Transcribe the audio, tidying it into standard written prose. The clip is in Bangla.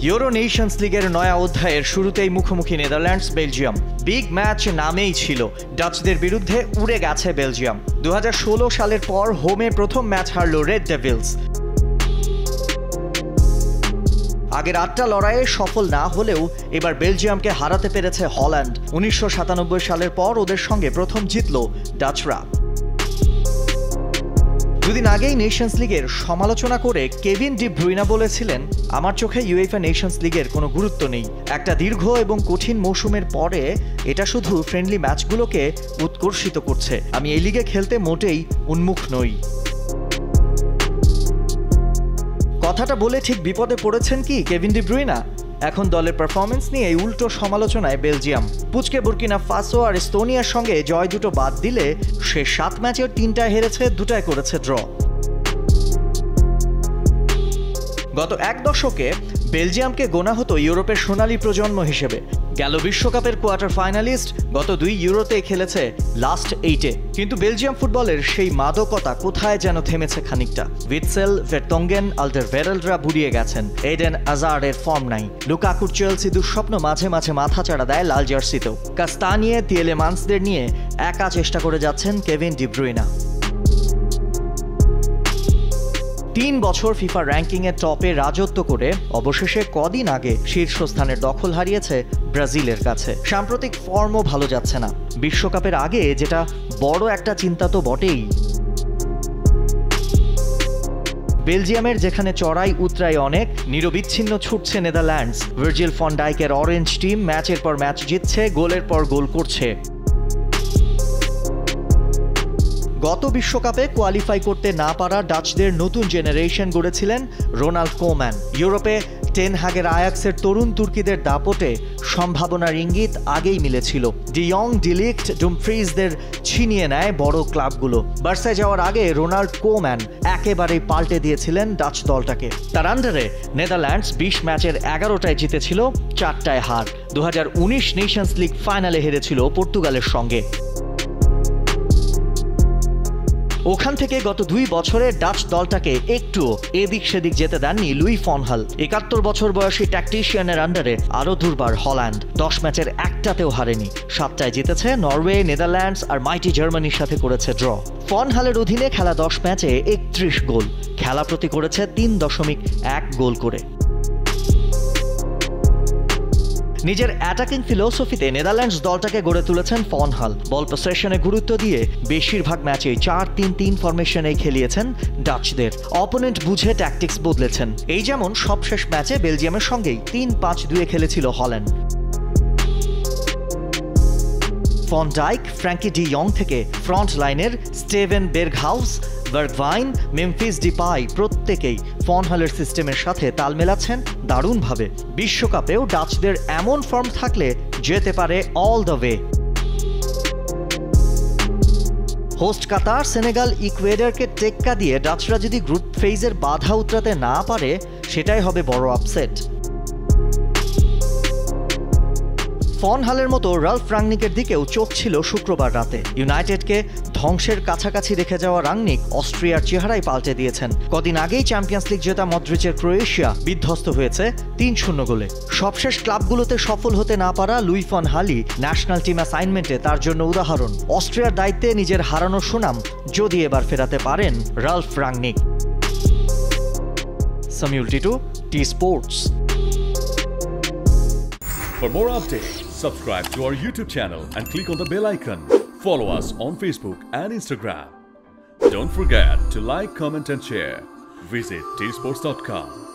ইউরো নেশনস লিগের নয়া অধ্যায়ের শুরুতেই মুখোমুখি নেদারল্যান্ডস বেলজিয়াম। বিগ ম্যাচ নামেই ছিল, ডাচদের বিরুদ্ধে উড়ে গেছে বেলজিয়াম। 2016 সালের পর হোমে প্রথম ম্যাচ হারল রেড ডেভিলস। আগের 8টা লড়াইয়ে সফল না হলেও এবার বেলজিয়ামকে হারাতে পেরেছে হল্যান্ড। 1997 সালের পর ওদের সঙ্গে প্রথম জিতল ডাচরা। দুদিন আগেই নেশনস লিগের সমালোচনা করে কেভিন ডি ব্রুইনা বলেছিলেন, আমার চোখে ইউএফএ নেশনস লিগের কোনো গুরুত্ব নেই। একটা দীর্ঘ এবং কঠিন মৌসুমের পরে এটা শুধু ফ্রেন্ডলি ম্যাচগুলোকে উৎকর্ষিত করছে। আমি এই লিগে খেলতে মোটেই উন্মুখ নই। কথাটা বলে ঠিক বিপদে পড়েছেন কি কেভিন ডি ব্রুইনা? এখন দলের পারফরমেন্স নিয়ে উল্টো সমালোচনায় বেলজিয়াম। পুচকে বুর্কিনা ফাসো আর এস্তোনিয়ার সঙ্গে জয় দুটো বাদ দিলে সে 7 ম্যাচের 3টায় হেরেছে, 2টায় করেছে ড্র। গত এক দশকে বেলজিয়ামকে গোনা হতো ইউরোপের সোনালী প্রজন্ম হিসেবে। গেল বিশ্বকাপের কোয়ার্টার ফাইনালিস্ট, গত 2 ইউরোতে খেলেছে লাস্ট 8-এ। কিন্তু বেলজিয়াম ফুটবলের সেই মাদকতা কোথায় যেন থেমেছে খানিকটা। উইটসেল, ভেরটঙ্গেন, আল্ডারভেরেল্ডরা বুড়িয়ে গেছেন। এডেন আজারের ফর্ম নাই। লুকাকুর চেলসি দুঃস্বপ্ন মাঝে মাঝে মাথা চাড়া দেয় লাল জার্সিতেও। কাস্তানিয়ে, তিয়েলেমান্সদের নিয়ে একা চেষ্টা করে যাচ্ছেন কেভিন ডি ব্রুইনা। 3 বছর ফিফা র্যাঙ্কিংয়ের টপে রাজত্ব করে অবশেষে কদিন আগে শীর্ষস্থানের দখল হারিয়েছে ব্রাজিলের কাছে। সাম্প্রতিক ফর্মও ভালো যাচ্ছে না। বিশ্বকাপের আগে যেটা বড় একটা চিন্তা তো বটেই। বেলজিয়ামের যেখানে চড়াই উতরাই অনেক, নিরবিচ্ছিন্ন ছুটছে নেদারল্যান্ডস। ভার্জিল ফন ডাইকের অরেঞ্জ টিম ম্যাচের পর ম্যাচ জিতছে, গোলের পর গোল করছে। গত বিশ্বকাপে কোয়ালিফাই করতে না পারা ডাচদের নতুন জেনারেশন গড়েছিলেন রোনাল্ড কোম্যান। ইউরোপে টেন হাগের আয়াক্সের তরুণ তুর্কিদের দাপটে সম্ভাবনার ইঙ্গিত আগেই মিলেছিল। ডি ইয়ং, ডি লিক্ট, ডুমফ্রিজদের ছিনিয়ে নেয় বড় ক্লাবগুলো। বার্সায় যাওয়ার আগে রোনাল্ড কোম্যান একেবারেই পাল্টে দিয়েছিলেন ডাচ দলটাকে। তার আন্ডারে নেদারল্যান্ডস 20 ম্যাচের 11টায় জিতেছিল, 4টায় হার। 2019 নেশনস লিগ ফাইনালে হেরেছিল পর্তুগালের সঙ্গে। ওখান থেকে গত 2 বছরে ডাচ দলটাকে একটু এদিক সেদিক যেতে দেননি লুই ফন হাল। 71 বছর বয়সী ট্যাকটিশিয়ানের আন্ডারে আরও দুর্বার হল্যান্ড। 10 ম্যাচের 1টাতেও হারেনি। 7টায় জিতেছে, নরওয়ে, নেদারল্যান্ডস আর মাইটি জার্মানির সাথে করেছে ড্র। ফন হালের অধীনে খেলা 10 ম্যাচে 31 গোল, খেলা প্রতি করেছে 3.1 গোল করে। নিজের অ্যাটাকিং ফিলোসফিতে নেদারল্যান্ডস দলটাকে গড়ে তুলেছেন ফন হাল। বল পসেশনে গুরুত্ব দিয়ে বেশিরভাগ ম্যাচে 4-3-3 ফরমেশনেই খেলিয়েছেন ডাচদের। অপোনেন্ট বুঝে ট্যাকটিক্স বদলেছেন। এই যেমন সবশেষ ম্যাচে বেলজিয়ামের সঙ্গেই 3-5-2 খেলেছিল Holland. Van Dijk, Frenkie de ইয়ং থেকে ফ্রন্ট লাইনের Steven Berghuis, Bergwijn, Memphis Depay প্রত্যেকেই ফন হালের সিস্টেমের সাথে তাল মেলাচ্ছেন দারুণভাবে। বিশ্বকাপেও ডাচদের এমন ফর্ম থাকলে যেতে পারে all the way. Host Qatar, Senegal, ইকুয়েডরকে টেক্কা দিয়ে ডাচরা যদি গ্রুপ ফেজের বাধা উতরাতে না পারে, সেটাই হবে বড় আপসেট। ফন হালের মতো রাল্ফ রাংনিকের দিকেও চোখ ছিল শুক্রবার রাতে। ইউনাইটেডকে ধ্বংসের কাছাকাছি রেখে যাওয়া রাংনিক অস্ট্রিয়ার চেহারাই পাল্টে দিয়েছেন। কদিন আগেই চ্যাম্পিয়ন্স লিগ জেতা মদ্রিচের ক্রোয়েশিয়া বিধ্বস্ত হয়েছে 3-0 গোলে। সবশেষ ক্লাবগুলোতে সফল হতে না পারা Louis van Gaal national team অ্যাসাইনমেন্টে তার জন্য উদাহরণ। অস্ট্রিয়ার দায়িত্বে নিজের হারানো সুনাম যদি এবার ফেরাতে পারেন Ralf Rangnick. Samiul Titu, T sports. For more updates, subscribe to our YouTube channel and click on the bell icon. Follow us on Facebook and Instagram. Don't forget to like, comment and share. Visit tsports.com.